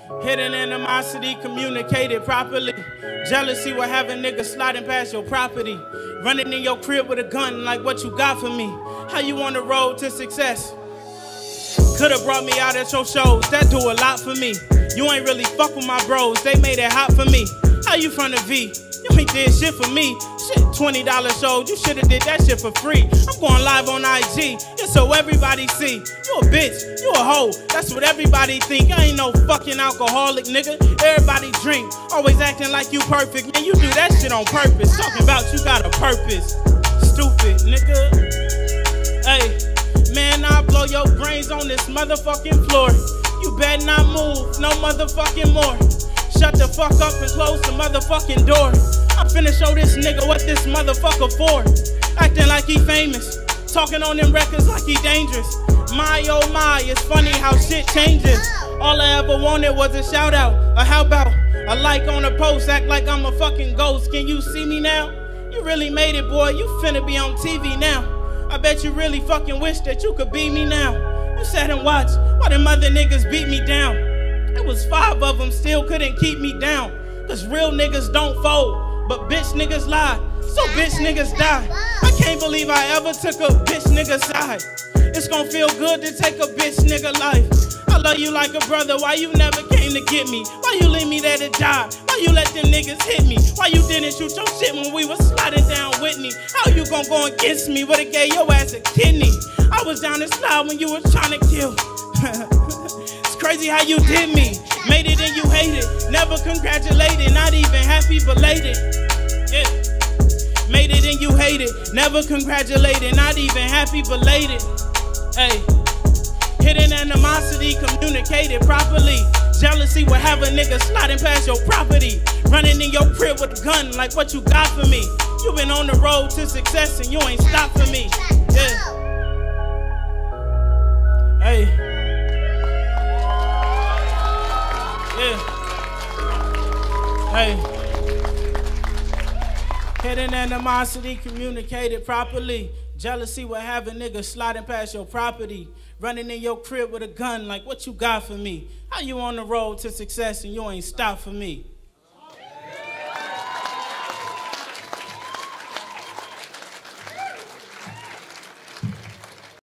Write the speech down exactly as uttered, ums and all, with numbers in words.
Hidden animosity communicated properly. Jealousy will have a nigga sliding past your property. Running in your crib with a gun like what you got for me. How you on the road to success? Could've brought me out at your shows, that do a lot for me. You ain't really fuck with my bros, they made it hot for me. How you from the V? You ain't did shit for me. Shit, twenty dollar shows, you should've did that shit for free. I'm going live on I G, just so everybody see. You a bitch, you a hoe, that's what everybody think. I ain't no fucking alcoholic, nigga. Everybody drink, always acting like you perfect. Man, you do that shit on purpose. Talking about you got a purpose. Stupid, nigga. Hey, man, I'll blow your brains on this motherfucking floor. You better not move, no motherfucking more. Shut the fuck up and close the motherfucking door. I'm finna show this nigga what this motherfucker for. Acting like he famous, talking on them records like he dangerous. My oh my, it's funny how shit changes. All I ever wanted was a shout out, a how about a like on a post, act like I'm a fucking ghost. Can you see me now? You really made it, boy, you finna be on T V now. I bet you really fucking wish that you could be me now. You sat and watched while them other niggas beat me down. It was five of them, still couldn't keep me down. Cause real niggas don't fold, but bitch niggas lie, so bitch niggas die. I can't believe I ever took a bitch nigga side. It's gonna feel good to take a bitch nigga life. I love you like a brother, why you never came to get me? Why you leave me there to die? Why you let them niggas hit me? Why you didn't shoot your shit when we was sliding down Whitney? How you gon' go against me? Would've gave your ass a kidney. I was down to slide when you was trying to kill. It's crazy how you did me. Made it and you hated. Never congratulated, not even happy belated. Yeah. Made it and you hated. Never congratulated, not even happy belated. Hey. Hidden animosity communicated properly. Jealousy will have a nigga sliding past your property. Running in your crib with a gun like what you got for me. You been on the road to success and you ain't stopped for me. Yeah. Hey. Yeah. Hey. Hidden animosity communicated properly. Jealousy will have a nigga sliding past your property. Running in your crib with a gun like what you got for me. How you on the road to success and you ain't stopped for me?